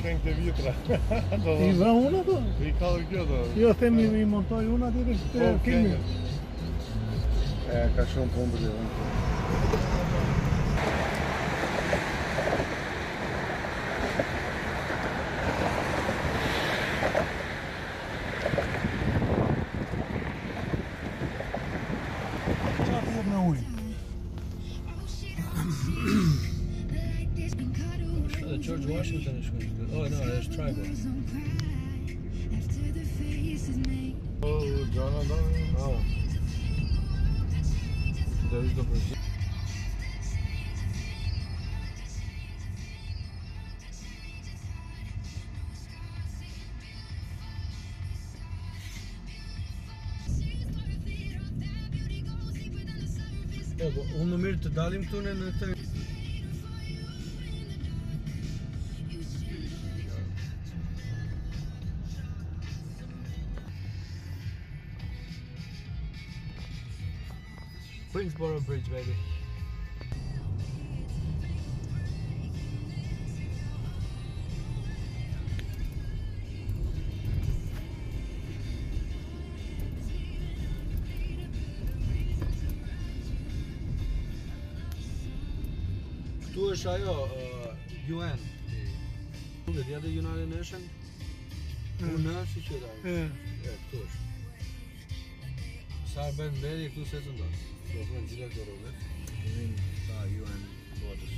tem que ter vitra. E vão uma do... E qual é que Eu até me montei uma direita aqui. É, caixão pombo dele. Já tive na Ui. George Washington is good. Oh no, there's tribal. Oh, Jonathan. Oh. There is the Brazil. Unë mirë të dalim këtu në këtë. Queensboro Bridge, baby. Këtu është ajo UN. Dhe djetë United Nation? Unë si që da. Këtu është. Sa e bën mbedi këtu se të ndonë. Do të thonë gjitha këto rrugë. Vin ta UN borders.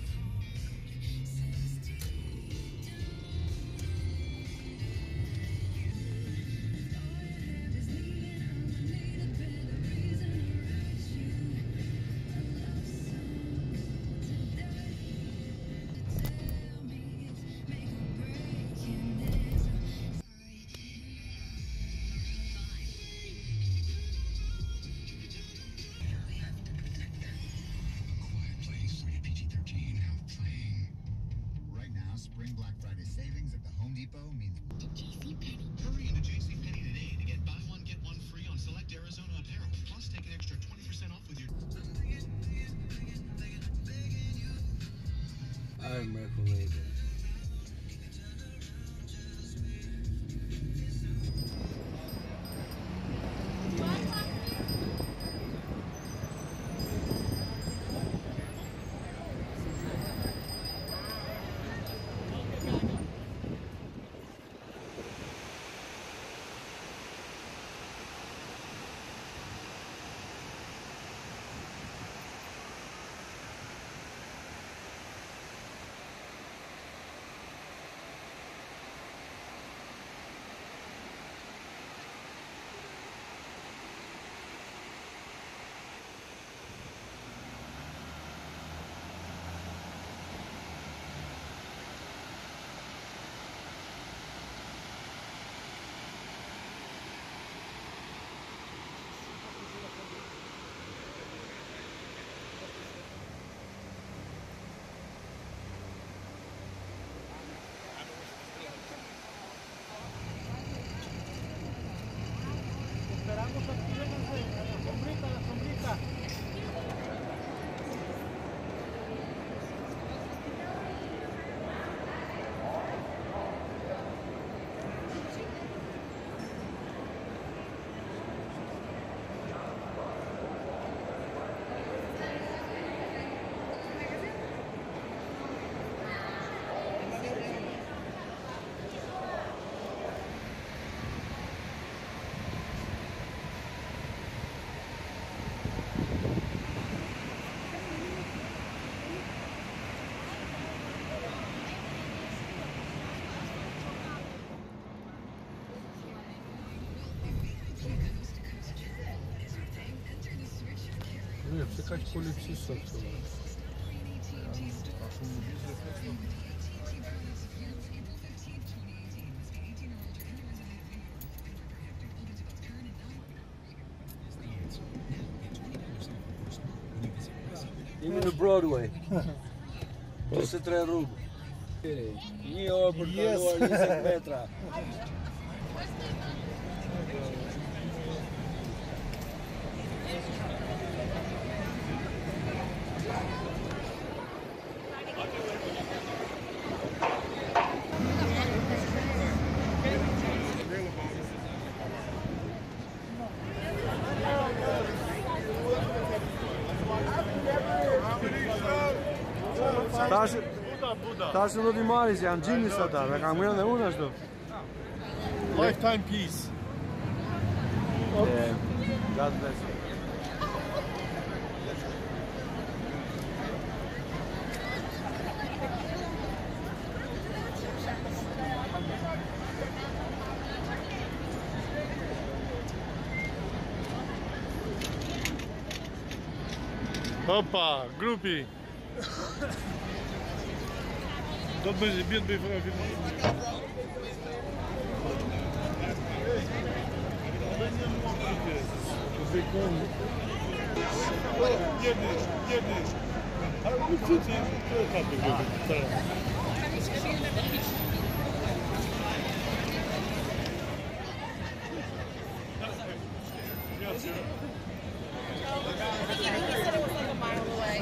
Spring Black Friday savings at the Home Depot means JCPenney. Hurry into JCPenney today to get buy one, get one free on select Arizona apparel. Plus, take an extra 20% off with your... I'm recommending. La sombrita. Nie, przekać policjistów chyba. Jemi në Broadway. Ose 3 rrugë. 1 orë për të kaluar 20 metra. Tash do t'i marris, janë gjinjës ata, me kam ngërën dhe unë ashtu. Lifetime peace. Yeah, God bless you. Opa, grupi. Do të bëjë bie të bëj film. He said it was like a mile away.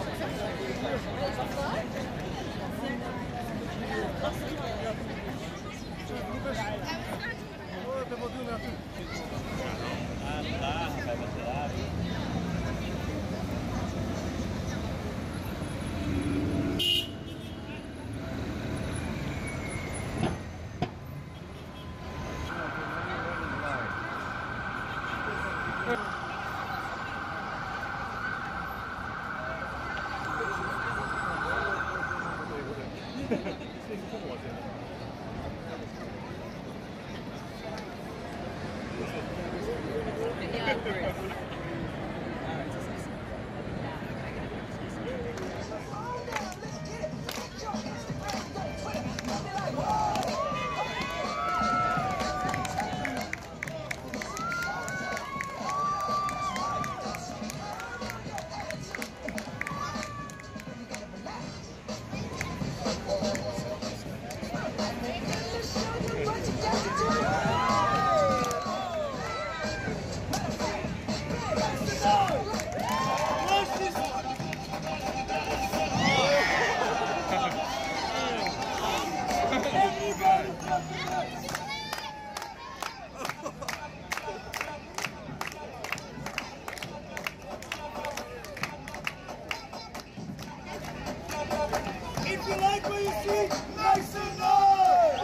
If you like what you see, make some noise!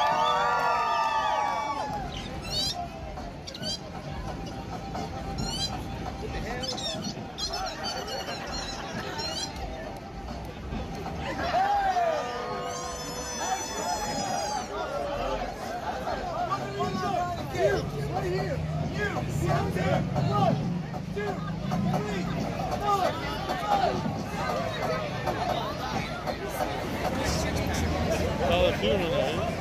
Right here! You! Down there! 1, 2, 3, 4, 5! Alla turen där.